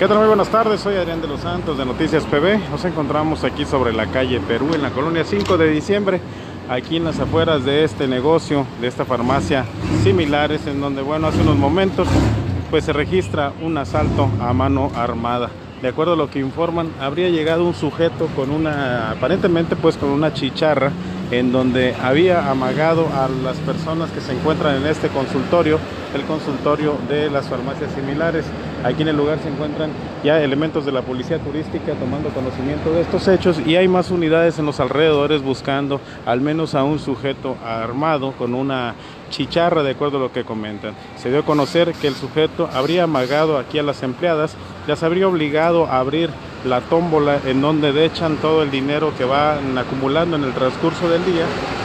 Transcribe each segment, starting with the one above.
¿Qué tal? Muy buenas tardes, soy Adrián de los Santos de Noticias PB. Nos encontramos aquí sobre la calle Perú, en la colonia 5 de diciembre, aquí en las afueras de este negocio, de esta farmacia Similares, en donde, bueno, hace unos momentos pues se registra un asalto a mano armada. De acuerdo a lo que informan, habría llegado un sujeto con aparentemente pues con una chicharra, en donde había amagado a las personas que se encuentran en este consultorio, el consultorio de las farmacias Similares. Aquí en el lugar se encuentran ya elementos de la policía turística tomando conocimiento de estos hechos, y hay más unidades en los alrededores buscando al menos a un sujeto armado con una chicharra, de acuerdo a lo que comentan. Se dio a conocer que el sujeto habría amagado aquí a las empleadas, las habría obligado a abrir la tómbola en donde echan todo el dinero que van acumulando en el transcurso del día,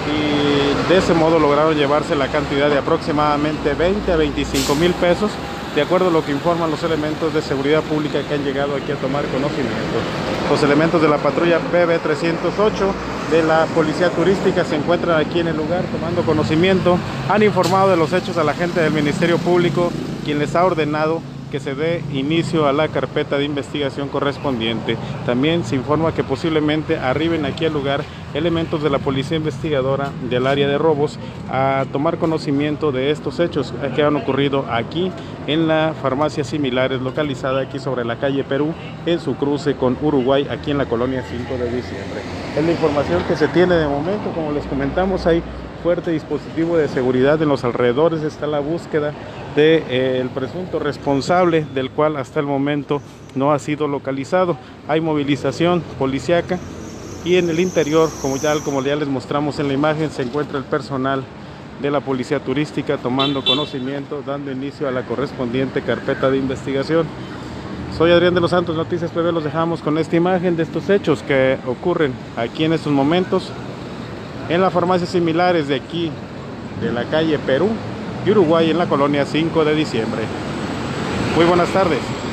y de ese modo lograron llevarse la cantidad de aproximadamente 20 a 25 mil pesos, de acuerdo a lo que informan los elementos de seguridad pública que han llegado aquí a tomar conocimiento. Los elementos de la patrulla PB 308 de la policía turística se encuentran aquí en el lugar tomando conocimiento. Han informado de los hechos a la gente del Ministerio Público, quien les ha ordenado que se dé inicio a la carpeta de investigación correspondiente. También se informa que posiblemente arriben aquí al lugar elementos de la policía investigadora del área de robos a tomar conocimiento de estos hechos que han ocurrido aquí en la farmacia Similares, localizada aquí sobre la calle Perú, en su cruce con Uruguay, aquí en la colonia 5 de diciembre. Es la información que se tiene de momento. Como les comentamos, hay fuerte dispositivo de seguridad en los alrededores. Está la búsqueda del presunto responsable, del cual hasta el momento no ha sido localizado. Hay movilización policíaca, y en el interior, como ya les mostramos en la imagen, se encuentra el personal de la policía turística tomando conocimiento, dando inicio a la correspondiente carpeta de investigación. Soy Adrián de los Santos, Noticias PB. Los dejamos con esta imagen de estos hechos que ocurren aquí en estos momentos en la farmacia Similares de aquí, de la calle Perú y Uruguay, en la colonia 5 de diciembre. Muy buenas tardes.